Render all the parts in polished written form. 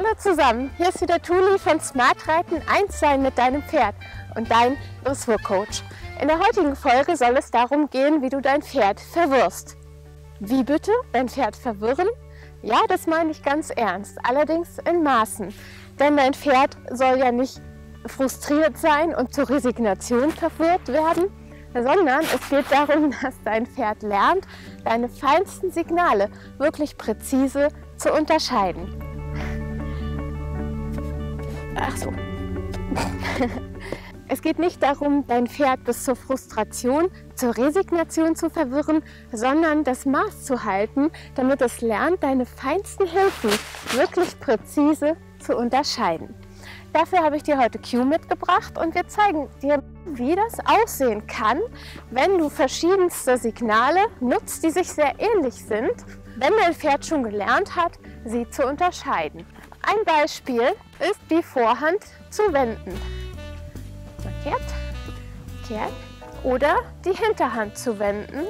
Hallo zusammen, hier ist wieder Tuli von Smart Reiten 1 sein mit deinem Pferd und dein Dressurcoach. In der heutigen Folge soll es darum gehen, wie du dein Pferd verwirrst. Wie bitte? Dein Pferd verwirren? Ja, das meine ich ganz ernst, allerdings in Maßen. Denn dein Pferd soll ja nicht frustriert sein und zur Resignation verwirrt werden, sondern es geht darum, dass dein Pferd lernt, deine feinsten Signale wirklich präzise zu unterscheiden. Ach so. Es geht nicht darum, dein Pferd bis zur Frustration, zur Resignation zu verwirren, sondern das Maß zu halten, damit es lernt, deine feinsten Hilfen wirklich präzise zu unterscheiden. Dafür habe ich dir heute Cue mitgebracht und wir zeigen dir, wie das aussehen kann, wenn du verschiedenste Signale nutzt, die sich sehr ähnlich sind, wenn dein Pferd schon gelernt hat, sie zu unterscheiden. Ein Beispiel ist die Vorhand zu wenden. Kehrt, kehrt. Oder die Hinterhand zu wenden.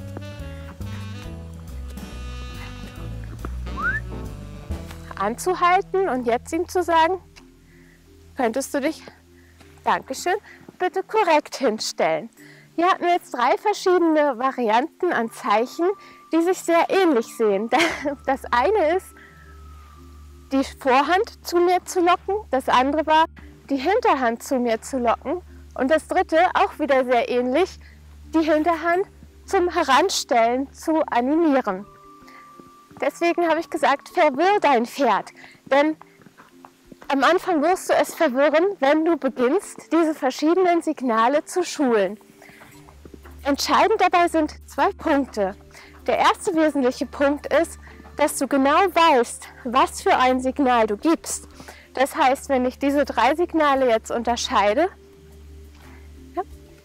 Anzuhalten und jetzt ihm zu sagen, könntest du dich, Dankeschön, bitte korrekt hinstellen. Hier hatten wir jetzt 3 verschiedene Varianten an Zeichen, die sich sehr ähnlich sehen. Das eine ist, die Vorhand zu mir zu locken, das andere war, die Hinterhand zu mir zu locken und das dritte, auch wieder sehr ähnlich, die Hinterhand zum Heranstellen zu animieren. Deswegen habe ich gesagt, verwirr dein Pferd, denn am Anfang wirst du es verwirren, wenn du beginnst, diese verschiedenen Signale zu schulen. Entscheidend dabei sind 2 Punkte. Der erste wesentliche Punkt ist, dass du genau weißt, was für ein Signal du gibst. Das heißt, wenn ich diese 3 Signale jetzt unterscheide, ja,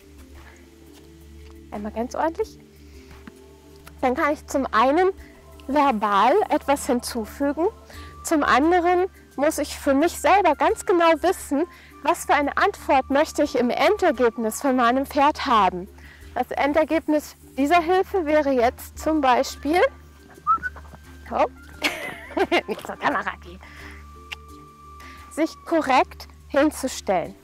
einmal ganz ordentlich, dann kann ich zum einen verbal etwas hinzufügen, zum anderen muss ich für mich selber ganz genau wissen, was für eine Antwort möchte ich im Endergebnis von meinem Pferd haben. Das Endergebnis dieser Hilfe wäre jetzt zum Beispiel, oh, nicht zur Kamera gehen, sich korrekt hinzustellen.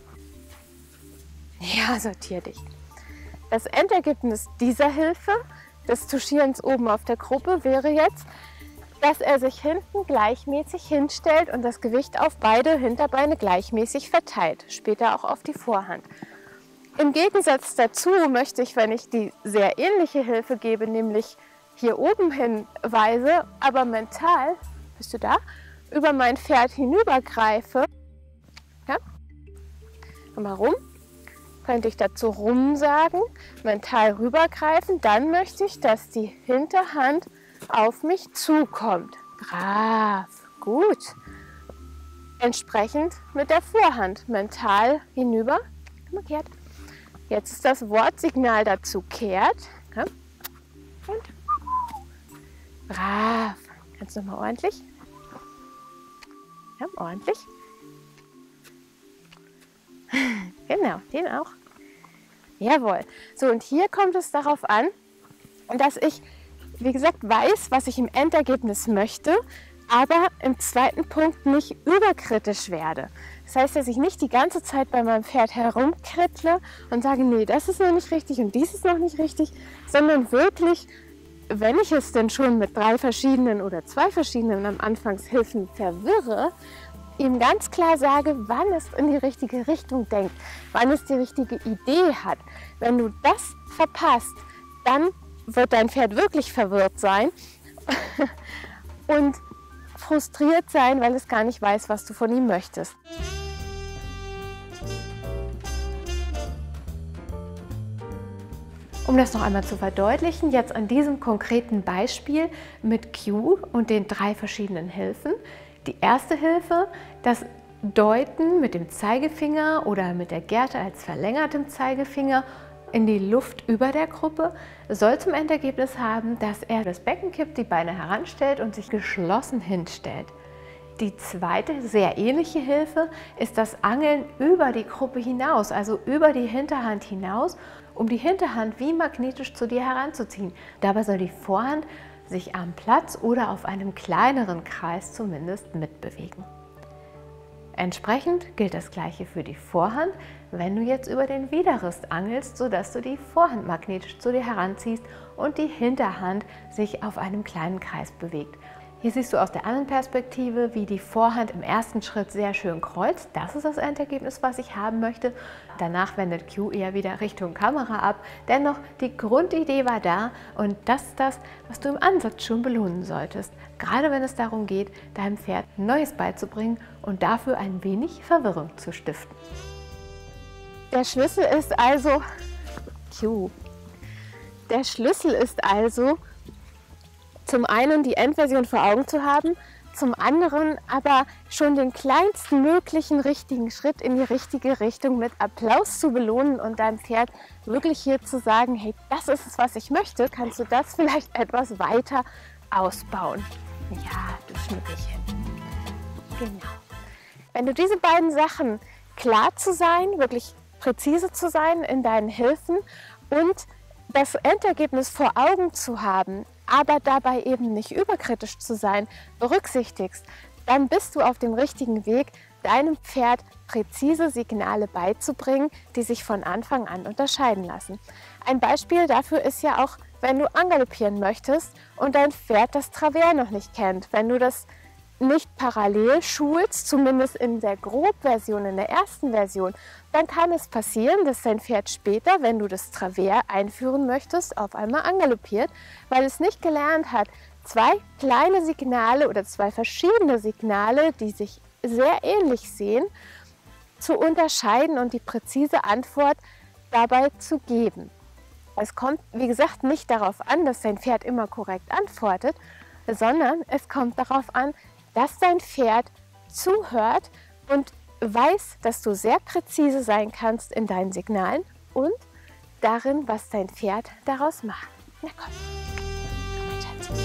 Ja, sortier dich. Das Endergebnis dieser Hilfe, des Tuschierens oben auf der Gruppe, wäre jetzt, dass er sich hinten gleichmäßig hinstellt und das Gewicht auf beide Hinterbeine gleichmäßig verteilt, später auch auf die Vorhand. Im Gegensatz dazu möchte ich, wenn ich die sehr ähnliche Hilfe gebe, nämlich hier oben hinweise, aber mental, bist du da, über mein Pferd hinübergreife, ja, mal rum, könnte ich dazu rum sagen, mental rübergreifen, dann möchte ich, dass die Hinterhand auf mich zukommt. Brav, gut. Entsprechend mit der Vorhand mental hinüber, kehrt. Jetzt ist das Wortsignal dazu kehrt. Ja. Und brav. Kannst du mal ordentlich? Ja, ordentlich. Genau, den auch. Jawohl. So, und hier kommt es darauf an, dass ich, wie gesagt, weiß, was ich im Endergebnis möchte, aber im zweiten Punkt nicht überkritisch werde. Das heißt, dass ich nicht die ganze Zeit bei meinem Pferd herumkrittle und sage, nee, das ist noch nicht richtig und dies ist noch nicht richtig, sondern wirklich, wenn ich es denn schon mit 3 verschiedenen oder 2 verschiedenen am Anfangshilfen verwirre, ihm ganz klar sage, wann es in die richtige Richtung denkt, wann es die richtige Idee hat. Wenn du das verpasst, dann wird dein Pferd wirklich verwirrt sein und frustriert sein, weil es gar nicht weiß, was du von ihm möchtest. Um das noch einmal zu verdeutlichen, jetzt an diesem konkreten Beispiel mit Cue und den 3 verschiedenen Hilfen. Die erste Hilfe, das Deuten mit dem Zeigefinger oder mit der Gerte als verlängertem Zeigefinger in die Luft über der Gruppe, soll zum Endergebnis haben, dass er das Becken kippt, die Beine heranstellt und sich geschlossen hinstellt. Die zweite, sehr ähnliche Hilfe ist das Angeln über die Gruppe hinaus, also über die Hinterhand hinaus, um die Hinterhand wie magnetisch zu dir heranzuziehen. Dabei soll die Vorhand sich am Platz oder auf einem kleineren Kreis zumindest mitbewegen. Entsprechend gilt das Gleiche für die Vorhand, wenn du jetzt über den Widerrist angelst, sodass du die Vorhand magnetisch zu dir heranziehst und die Hinterhand sich auf einem kleinen Kreis bewegt. Hier siehst du aus der anderen Perspektive, wie die Vorhand im ersten Schritt sehr schön kreuzt. Das ist das Endergebnis, was ich haben möchte. Danach wendet Q eher wieder Richtung Kamera ab. Dennoch, die Grundidee war da und das ist das, was du im Ansatz schon belohnen solltest. Gerade wenn es darum geht, deinem Pferd Neues beizubringen und dafür ein wenig Verwirrung zu stiften. Der Schlüssel ist also Q. Der Schlüssel ist also, zum einen die Endversion vor Augen zu haben, zum anderen aber schon den kleinsten möglichen richtigen Schritt in die richtige Richtung mit Applaus zu belohnen und deinem Pferd wirklich hier zu sagen, hey, das ist es, was ich möchte, kannst du das vielleicht etwas weiter ausbauen. Ja, du Schnuckelchen. Genau. Wenn du diese beiden Sachen, klar zu sein, wirklich präzise zu sein in deinen Hilfen und das Endergebnis vor Augen zu haben, aber dabei eben nicht überkritisch zu sein, berücksichtigst, dann bist du auf dem richtigen Weg, deinem Pferd präzise Signale beizubringen, die sich von Anfang an unterscheiden lassen. Ein Beispiel dafür ist ja auch, wenn du angaloppieren möchtest und dein Pferd das Travers noch nicht kennt. Wenn du das nicht parallel schulst, zumindest in der Grobversion, in der ersten Version, dann kann es passieren, dass dein Pferd später, wenn du das Travers einführen möchtest, auf einmal angaloppiert, weil es nicht gelernt hat, zwei kleine Signale oder zwei verschiedene Signale, die sich sehr ähnlich sehen, zu unterscheiden und die präzise Antwort dabei zu geben. Es kommt, wie gesagt, nicht darauf an, dass dein Pferd immer korrekt antwortet, sondern es kommt darauf an, dass dein Pferd zuhört und weiß, dass du sehr präzise sein kannst in deinen Signalen und darin, was dein Pferd daraus macht. Na komm, mein Schatz.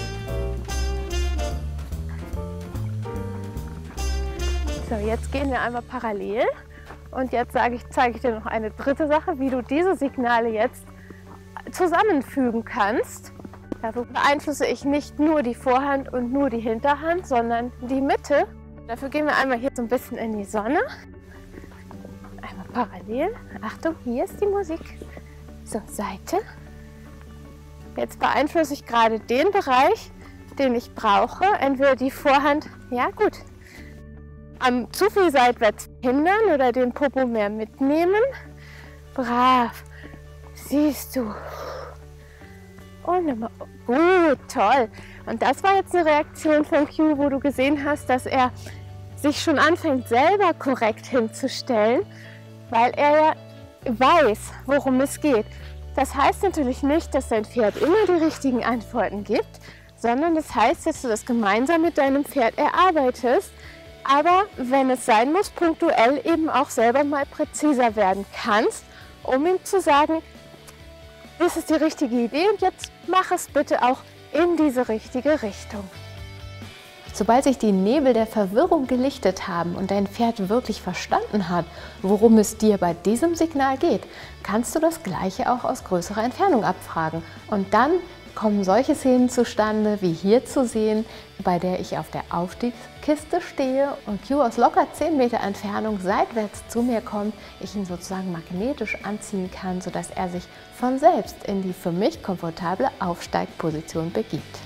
So, jetzt gehen wir einmal parallel und jetzt zeige ich dir noch eine dritte Sache, wie du diese Signale jetzt zusammenfügen kannst. Dafür beeinflusse ich nicht nur die Vorhand und nur die Hinterhand, sondern die Mitte. Dafür gehen wir einmal hier so ein bisschen in die Sonne. Einmal parallel. Achtung, hier ist die Musik. So, Seite. Jetzt beeinflusse ich gerade den Bereich, den ich brauche. Entweder die Vorhand, ja gut, am zu viel seitwärts hindern oder den Popo mehr mitnehmen. Brav. Siehst du. Und nochmal. Gut, toll. Und das war jetzt eine Reaktion von Q, wo du gesehen hast, dass er sich schon anfängt, selber korrekt hinzustellen, weil er ja weiß, worum es geht. Das heißt natürlich nicht, dass dein Pferd immer die richtigen Antworten gibt, sondern das heißt, dass du das gemeinsam mit deinem Pferd erarbeitest, aber wenn es sein muss, punktuell eben auch selber mal präziser werden kannst, um ihm zu sagen, das ist die richtige Idee und jetzt mach es bitte auch in diese richtige Richtung. Sobald sich die Nebel der Verwirrung gelichtet haben und dein Pferd wirklich verstanden hat, worum es dir bei diesem Signal geht, kannst du das Gleiche auch aus größerer Entfernung abfragen. Und dann kommen solche Szenen zustande, wie hier zu sehen, bei der ich auf der Aufstiegskiste stehe und Q aus locker 10 Meter Entfernung seitwärts zu mir kommt, ich ihn sozusagen magnetisch anziehen kann, sodass er sich von selbst in die für mich komfortable Aufsteigposition begibt.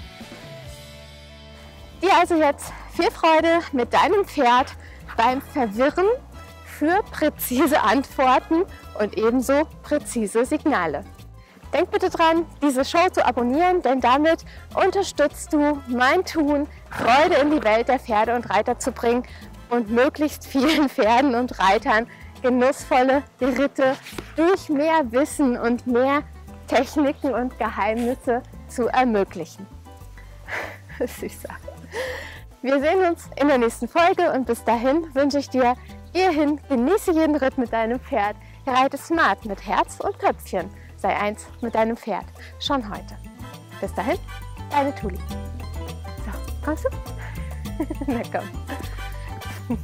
Dir also jetzt viel Freude mit deinem Pferd beim Verwirren für präzise Antworten und ebenso präzise Signale. Denk bitte dran, diese Show zu abonnieren, denn damit unterstützt du mein Tun, Freude in die Welt der Pferde und Reiter zu bringen und möglichst vielen Pferden und Reitern genussvolle Ritte durch mehr Wissen und mehr Techniken und Geheimnisse zu ermöglichen. Süßer. Wir sehen uns in der nächsten Folge und bis dahin wünsche ich dir, hierhin, genieße jeden Ritt mit deinem Pferd, reite smart mit Herz und Köpfchen. Sei eins mit deinem Pferd, schon heute. Bis dahin, deine Tuli. So, kommst du? Na komm.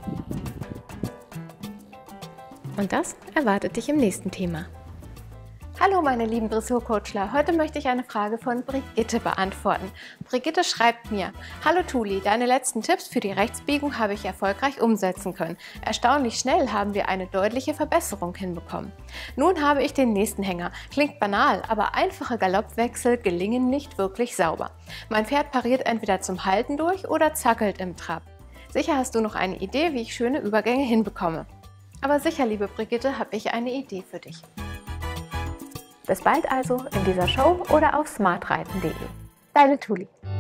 Und das erwartet dich im nächsten Thema. Hallo meine lieben Dressurcoachler, heute möchte ich eine Frage von Brigitte beantworten. Brigitte schreibt mir: Hallo Tuli, deine letzten Tipps für die Rechtsbiegung habe ich erfolgreich umsetzen können. Erstaunlich schnell haben wir eine deutliche Verbesserung hinbekommen. Nun habe ich den nächsten Hänger. Klingt banal, aber einfache Galoppwechsel gelingen nicht wirklich sauber. Mein Pferd pariert entweder zum Halten durch oder zackelt im Trab. Sicher hast du noch eine Idee, wie ich schöne Übergänge hinbekomme. Aber sicher, liebe Brigitte, habe ich eine Idee für dich. Bis bald also in dieser Show oder auf smartreiten.de. Deine Tuli.